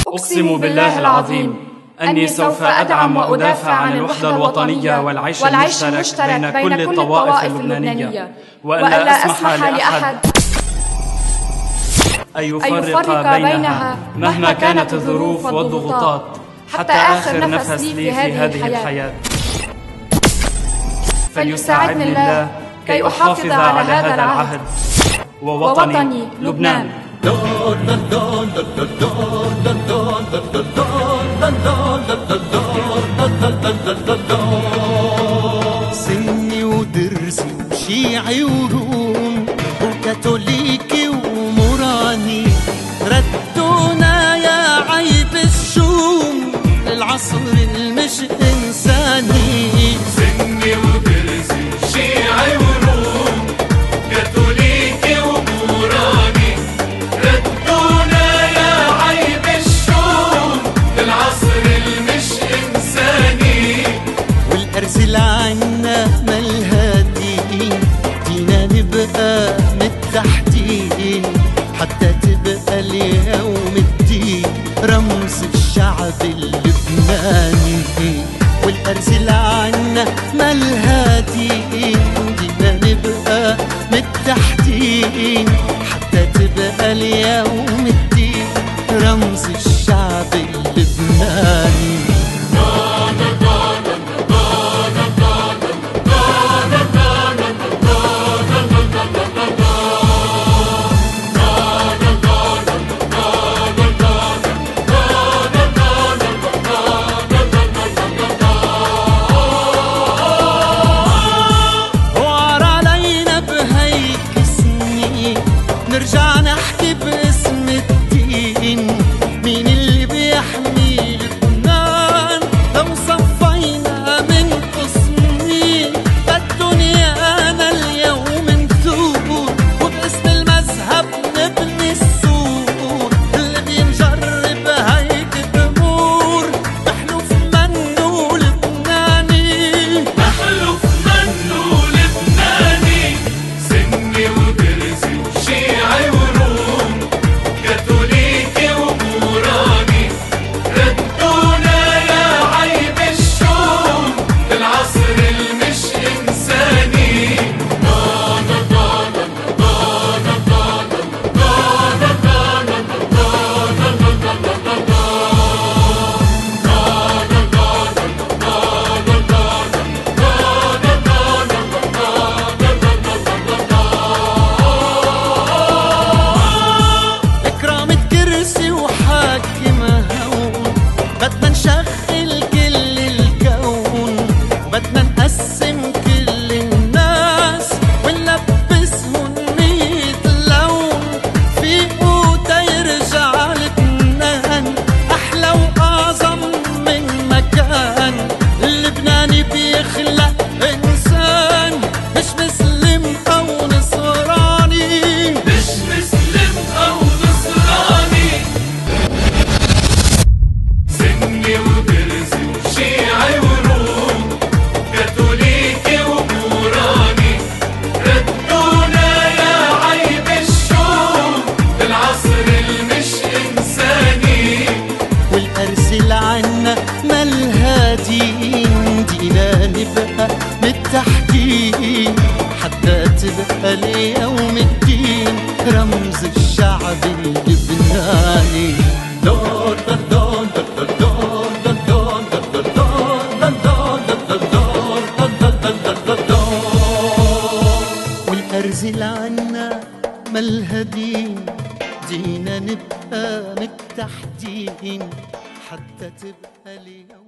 أقسم بالله العظيم أني سوف أدعم وأدافع عن الوحدة الوطنية والعيش المشترك بين كل الطوائف اللبنانية، وألا أسمح لأحد أن يفرق بينها مهما كانت الظروف والضغوطات حتى آخر نفس لي في هذه الحياة. فليساعدني الله كي أحافظ على هذا العهد ووطني لبنان. سني ودرسي وشيعي وروم وكاثوليكي وموراني ردونا يا عيب الشوم للعصر المش إنساني. سني ودرسي وشيعي وروم كاثوليكي وموراني ردونا يا عيب الشوم للعصر المش إنساني. والأرسل عنا مالهادين دينا نبقى متحدين حتى تبقى اليوم الدين رمز الشعب اللبناني. والأرسل عنا مالهادين دينا نبقى متحدين حتى تبقى اليوم الدين رمز الشعب اللبناني. نرجع نحكي باسم الدين مين اللي بيحمي لبنان لو صفينا من قسمين بالدنيا أنا اليوم نثور وباسم المذهب نبني السور اللي بينجرب هيك الأمور محلوف منه لبناني محلوف منه لبناني. سني ودرسي وشيعي وروم كاثوليكي وموراني ردونا يا عيب الشوم للعصر المش إنساني. إكرامة كرسي وحاكمة هون بدنا نشغل كل الكون بدنا نقسم كل الناس ونلبسهم 100 لون فيقوا تيرجع لبنان أحلى وأعظم من مكان. اللبناني بيخلق إنسان مش مسلم أو نصراني مش مسلم أو نصراني. سني ودرسي وشيعي وروم كاثوليكي وموراني ردونا يا عيب الشوم للعصر المش إنساني. والأرسل عنا مالهادين دينا نبقى متحدين حتى تبقى اليوم الدين رمز الشعب اللبناني. والأرسل عنا مالهادين دينا نبقى متحدين حتى تبقى اليوم